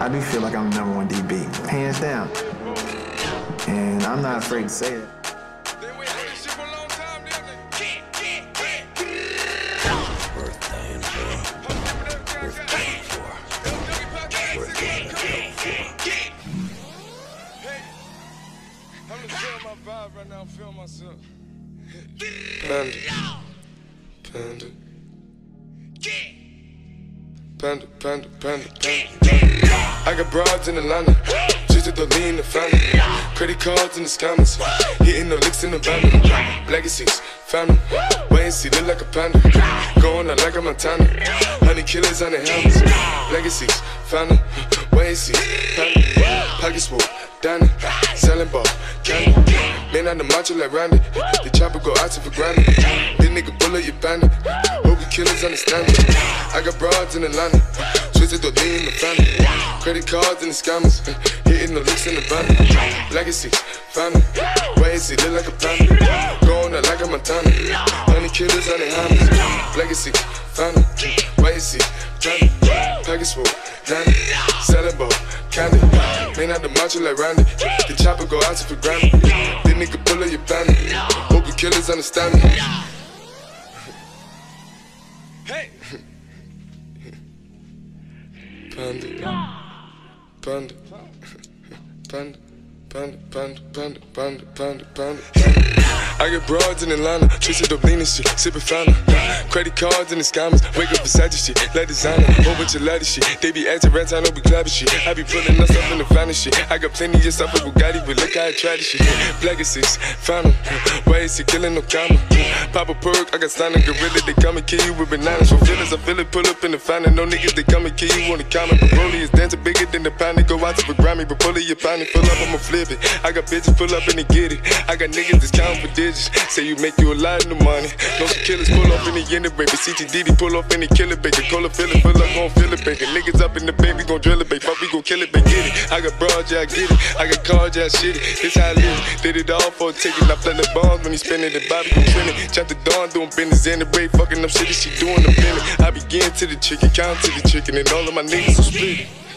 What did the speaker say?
I do feel like I'm the #1 DB, hands down. And I'm not afraid to say it. I'm just feeling my vibe right now, I'm feeling myself. Panda. I got broads in Atlanta, just to lean in the family. Credit cards in the scammers, hitting the licks in the van. Legacies, family, wait and see, look like a panda. Going out like a Montana, 100 killers on the helmets. Legacies, family, wait and see, family. Pockets full, Danny, selling ball, candy. Man on the macho like Randy, the chopper go out to for granted. This nigga bullet, you bandit. Hope you killers understand me. I got broads in Atlanta, twisted to lean in the family. Credit cards and the scammers, hitting the licks in the van. Legacies, family, wait and see, look like a panda. Going out like a Montana, 100 killers on the hammers. Legacies, family, wait and see, family. Package full, Danny, selling ball, candy. Man out the macho like Randy, the chopper go out to for granted. This nigga bullet, you bandit. Hope you killers understand me. Hey! Panda. I get broads in Atlanta, twisted up lean and shit, sippin' Fanta. Credit cards and the scammers, wake up beside shit, let designer, whole bunch of lattice shit. They be acting rats, I know we clapping shit. I be pulling us up in the finest shit. I got plenty of stuff with Bugatti, but look how I try this shit. Legacies, family, why is he killing no comma? Pop a perk, I got signed a gorilla, they come and kill you with bananas. For feelings, I feel it, pull up in the finest. No niggas, they come and kill you on the comment. But Broly is dancing bigger than the Panda, go out to for Grammy. But pull it, your pound, pull up, I'ma flip it. I got bitches pull up and they get it. I got niggas that's counting for digits. Say you make you a lot of money. No some killers pull off in the end of baby. CTDD pull off in the killer baby. Cola fill it, fill up, gon' fill it, baby. Niggas up in the baby, we gon' drill it, baby. Fuck, we gon' kill it, baby. Get it. I got broads, yeah, I get it. I got cards, yeah, I shit it. This how I live. Did it all for a ticket. I play the bombs when he spinning the Bobby gon' trend it. Chop the dawn, doing business in the break. Fucking up shit, she doing the minute. I begin to the chicken, count to the chicken, and all of my niggas are split.